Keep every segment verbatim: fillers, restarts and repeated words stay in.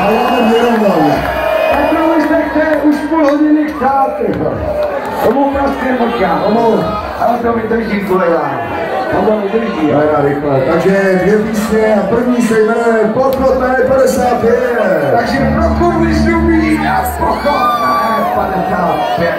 A já mám vyrovnal. Tak to už nechte, už půl hodiny chtát, tomu prostě mlčá, omou, ale to mi drží kolega. Ono mi drží, jo. Jména rychle. Takže dvě písně a první se jmenuje Pochopné padesát pět. Takže pro kurvy zubí a Pochopné padesát pět.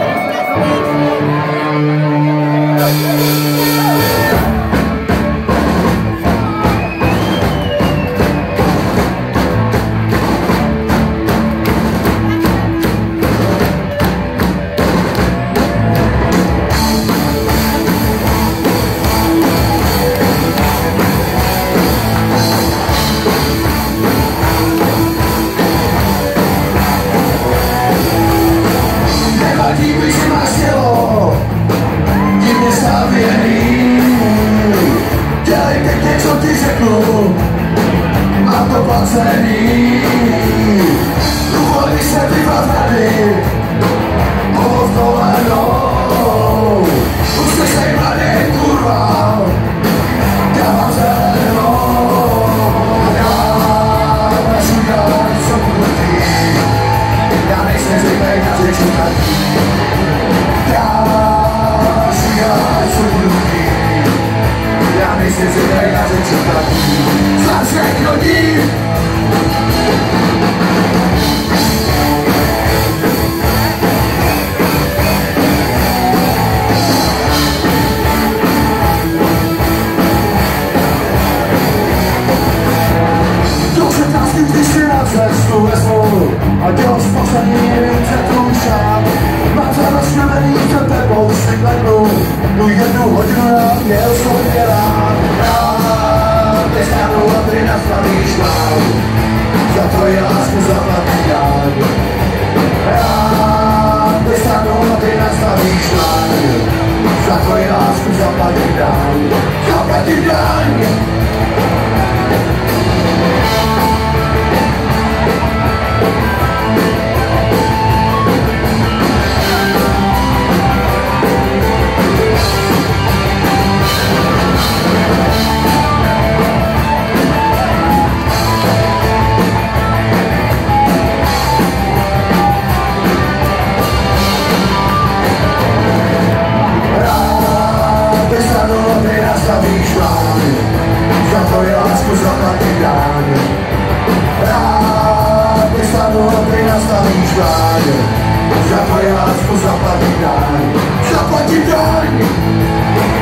Mám to placený, důvody se vyvazali, pomoc dolenou, už se sej mladý kurva, já mám zelenou, já nesu dělat, co budu ty, já nejsem zvyklý na řečníkatý, já nesu dělat, co budu ty, já nejsem zvyklý na řečníkatý. Zlaček rodí! Dobře tásky, když si na cestu vezmu a dělal z poslední cestu šát. Mám zaroštěvený před tebou si klednu, tu jednu hodinu já měl sobě rád. Stánu a ty nastavíš mám, za tvoji lásku zaplatí daň. Rád ty stánu a ty nastavíš mám, za tvoji lásku zaplatí daň. Zaplatí daň. Za tvoji lásku zaplatí daň. Rád vystanu a ty nastavíš daň. Za tvoji lásku zaplatí daň. Zaplatí daň.